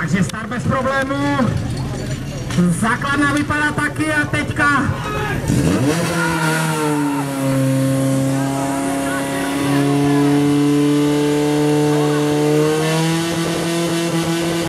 Takže start bez problémů. Základna vypadá taky a teďka